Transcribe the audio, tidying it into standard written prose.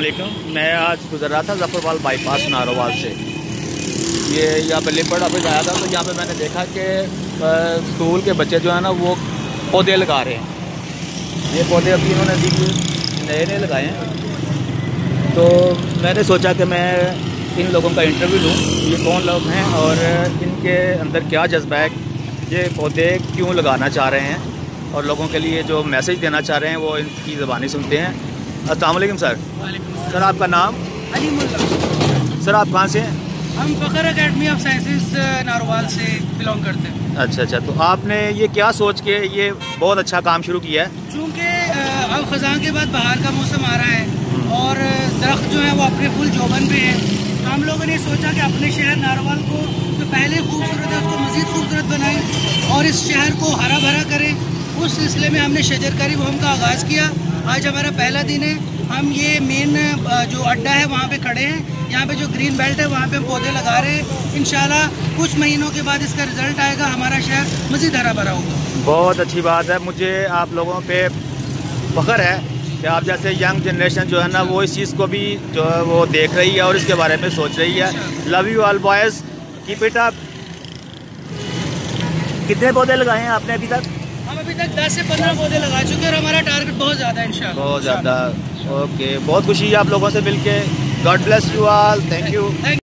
मैं आज गुजर रहा था जफरवाल बाईपास नारोवाल से। ये यहाँ पे लिपड़ ऑफिस आया था, तो यहाँ पे मैंने देखा कि स्कूल के बच्चे जो है ना वो पौधे लगा रहे हैं। ये पौधे अभी इन्होंने नए नए लगाए हैं, तो मैंने सोचा कि मैं इन लोगों का इंटरव्यू लूँ, ये कौन लोग हैं और इनके अंदर क्या जज्बा है, ये पौधे क्यों लगाना चाह रहे हैं और लोगों के लिए जो मैसेज देना चाह रहे हैं वो इनकी ज़बानी सुनते हैं। अस्सलाम वालेकुम सर। सर आपका नाम? अली मुल्ला। सर आप कहाँ से हैं? हम Fakhar academy of sciences Narowal से बिलोंग करते हैं। अच्छा, तो आपने ये क्या सोच के ये बहुत अच्छा काम शुरू किया है? चूँकि अब ख़ज़ां के बाद बाहर का मौसम आ रहा है और दरख्त जो है वो अपने फुल जोबन पे है, तो हम लोगों ने सोचा कि अपने शहर नारोवाल को जो पहले खूबसूरत है उसको मज़ीद खूबसूरत बनाएं और इस शहर को हरा भरा करें। उस सिलसिले में हमने शजरकारी मुहिम का आगाज़ किया। आज हमारा पहला दिन है। हम ये मेन जो अड्डा है वहाँ पे खड़े हैं। यहाँ पे जो ग्रीन बेल्ट है वहाँ पे हम पौधे लगा रहे हैं। इंशाल्लाह कुछ महीनों के बाद इसका रिजल्ट आएगा, हमारा शहर मज़ीद हरा भरा होगा। बहुत अच्छी बात है। मुझे आप लोगों पे फ़ख्र है कि आप जैसे यंग जनरेशन जो है ना वो इस चीज़ को भी जो है वो देख रही है और इसके बारे में सोच रही है। Love you all boys, keep it up. कितने पौधे लगाए हैं आपने अभी तक? हम अभी तक 10 से 15 पौधे लगा चुके हैं और हमारा टारगेट बहुत ज़्यादा है इंशाल्लाह। बहुत ज़्यादा। ओके, बहुत खुशी है आप लोगों से मिलके। God bless you all. Thank you.